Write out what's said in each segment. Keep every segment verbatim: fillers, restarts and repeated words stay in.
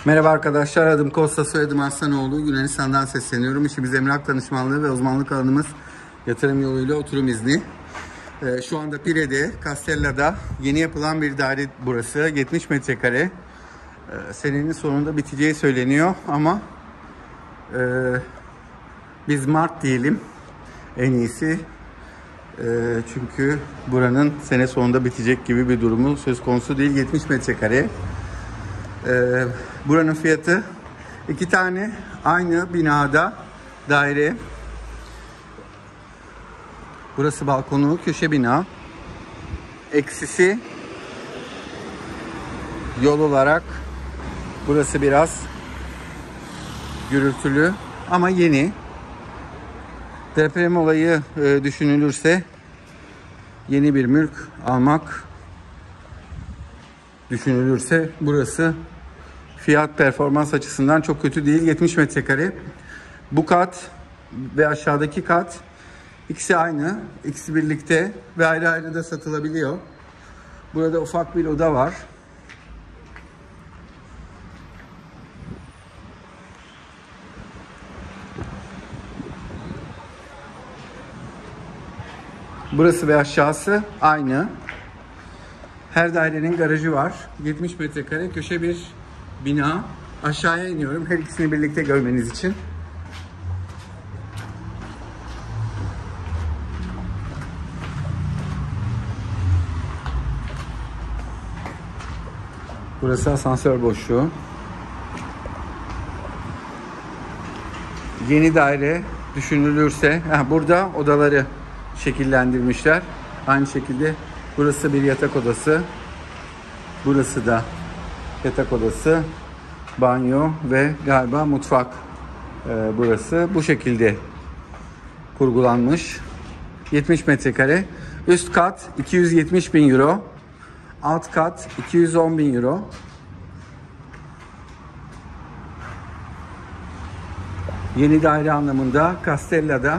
Merhaba arkadaşlar, adım Kosta, soyadım Aslanoğlu. Yunanistan'dan sesleniyorum. İşimiz emlak danışmanlığı ve uzmanlık alanımız yatırım yoluyla oturum izni. Ee, şu anda Pire'de, Castella'da yeni yapılan bir daire burası. yetmiş metrekare. Ee, senenin sonunda biteceği söyleniyor ama e, biz Mart diyelim en iyisi. E, çünkü buranın sene sonunda bitecek gibi bir durumu söz konusu değil. yetmiş metrekare. Ee, buranın fiyatı iki tane aynı binada daire. Burası balkonu, köşe bina. Eksisi yol olarak burası biraz gürültülü ama yeni. Deprem olayı e, düşünülürse yeni bir mülk almak düşünülürse burası fiyat performans açısından çok kötü değil. yetmiş metrekare. Bu kat ve aşağıdaki kat ikisi aynı. İkisi birlikte ve ayrı ayrı da satılabiliyor. Burada ufak bir oda var. Burası ve aşağısı aynı. Her dairenin garajı var. yetmiş metrekare köşe bir bina. Aşağıya iniyorum her ikisini birlikte görmeniz için. Burası asansör boşluğu. Yeni daire düşünülürse, heh, burada odaları şekillendirmişler. Aynı şekilde burası bir yatak odası. Burası da yatak odası, banyo ve galiba mutfak. Ee, burası bu şekilde kurgulanmış. yetmiş metrekare. Üst kat iki yüz yetmiş bin euro. Alt kat iki yüz on bin euro. Yeni daire anlamında Castella'da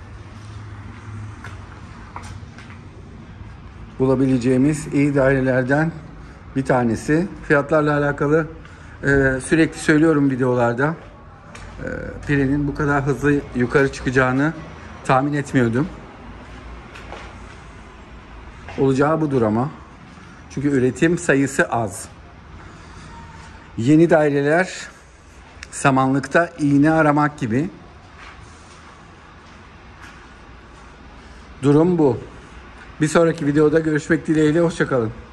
bulabileceğimiz iyi dairelerden bir tanesi. Fiyatlarla alakalı e, sürekli söylüyorum videolarda. E, Pire'nin bu kadar hızlı yukarı çıkacağını tahmin etmiyordum. Olacağı budur ama. Çünkü üretim sayısı az. Yeni daireler samanlıkta iğne aramak gibi. Durum bu. Bir sonraki videoda görüşmek dileğiyle. Hoşça kalın.